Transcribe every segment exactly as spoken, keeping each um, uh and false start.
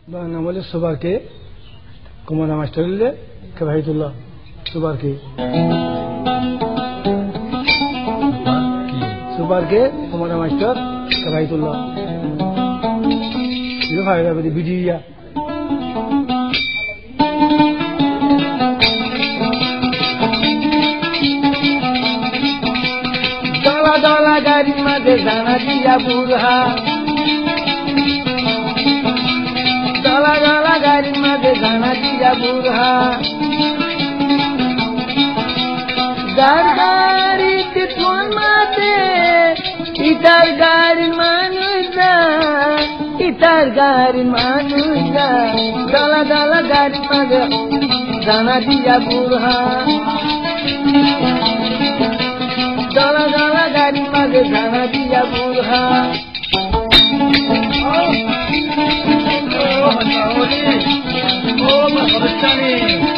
বলে সুবারকে কুমারা মাস্টার হইলে কেবাহিতুল্লাহ সুবারকে সুবারকে কুমারা মাস্টার কেবাহিতুল্লাহ itu faida beri bidiya dala dala gari made jana diya burha dala dala gari made jana diya burha dar gari titun mate itar gari manuja itar gari manuja dala dala gari made jana diya burha dala dala gari made jana diya burha oh oh maharastani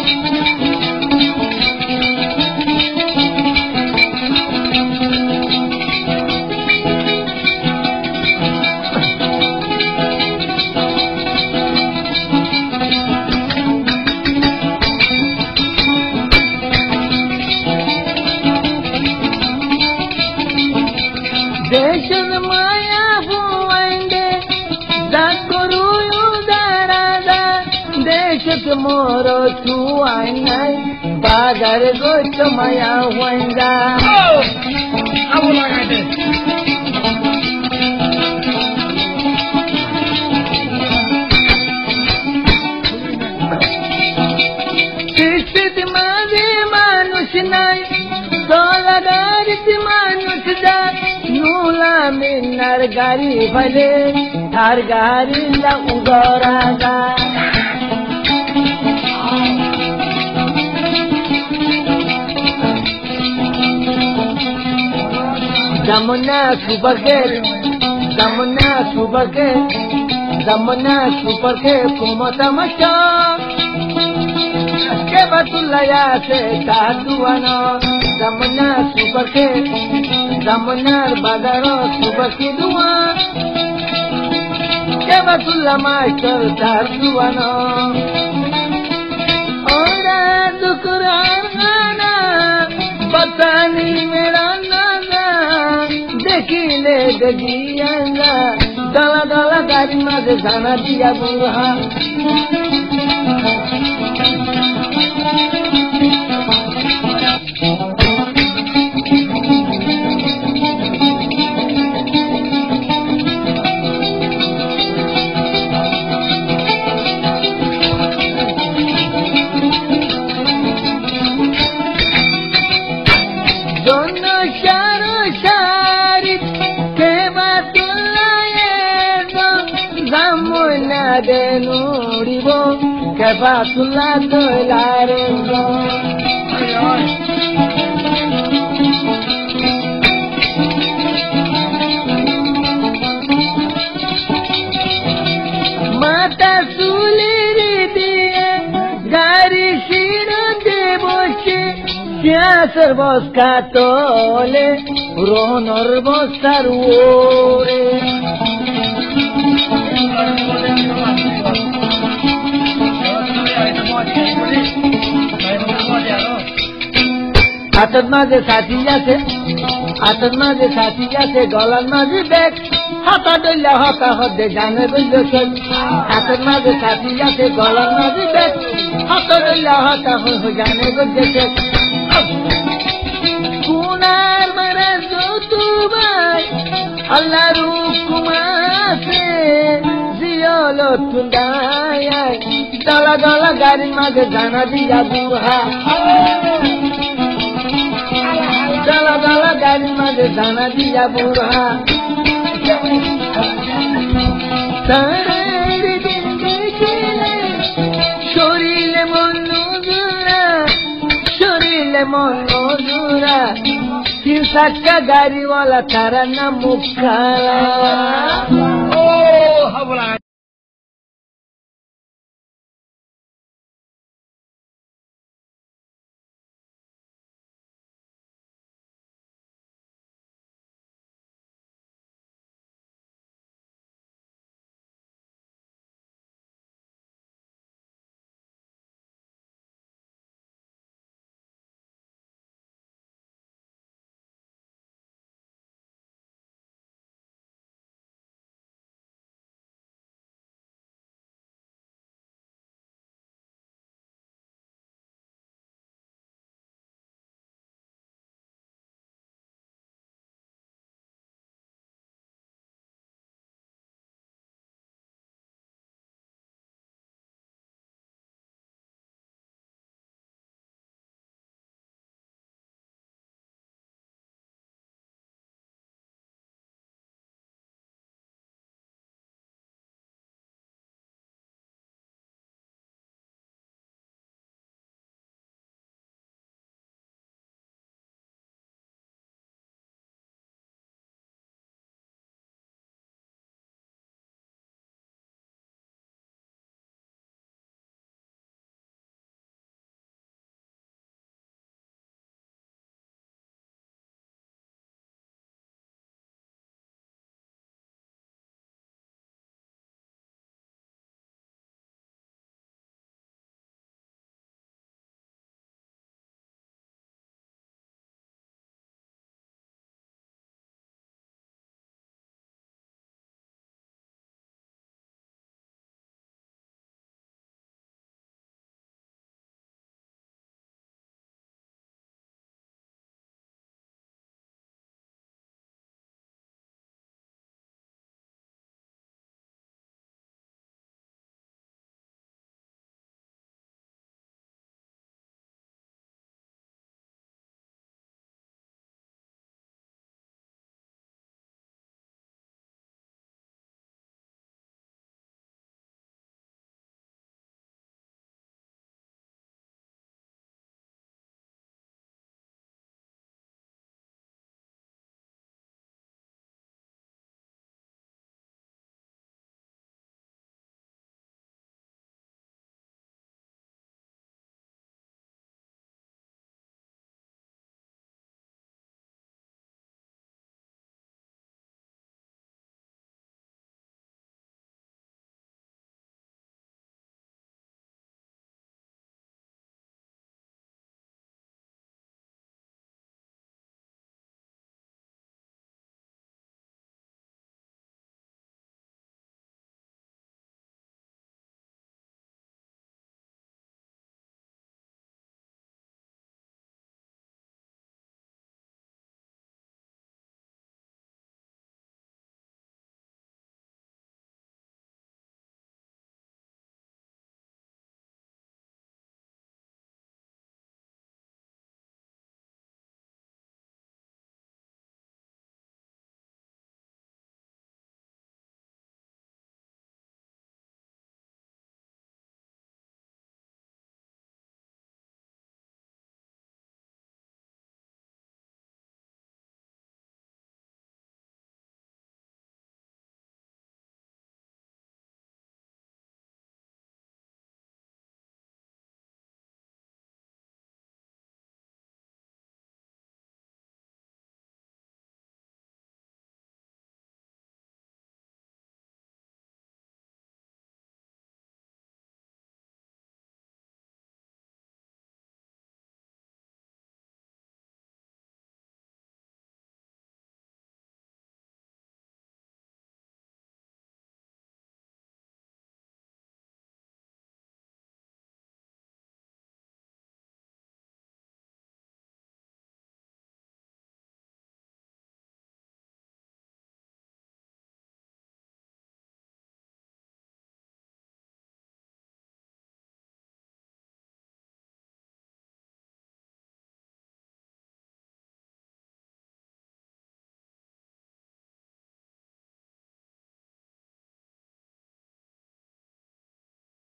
moro tu ainai bagar gocho maya huanga oh abu lagate sithit made manush nai dolagar manush da nula minar gari bhale thar gari la udara ga Zamana superke, zamana superke, zamana superke, como tamasha. Que batulaya se tatuano, zamana superke, zamana badaro superke dua. Que batulama master tatuano. Ora dukurana, batani merana. देखिले गजियाला दला दला गाड़ी में जाना दिया बुढ़ा denuribo que batulando el arengo mata suliri diye gari shiro de boche siasar boscatole ronor bostarore हाथत माझे साथीया से हाथत माझे साथीया से गलन माझे बैग हाथा डोल्या हाथा हदे जाने बोलो चल हाथत माझे साथीया से गलन माझे बैग हाथा डोल्या हाथा हो जाने बोलो चल कुनार मरे जो तू भाई अल्लाह रुकुमा से जियालो तुंदाया दला दला गाड़ी माझे जाना दिया बुढ़ा dala dala gari made jana diya burha tare dindekile shorile monodura shorile monodura Sakka gari wala tarana mukhala oh habla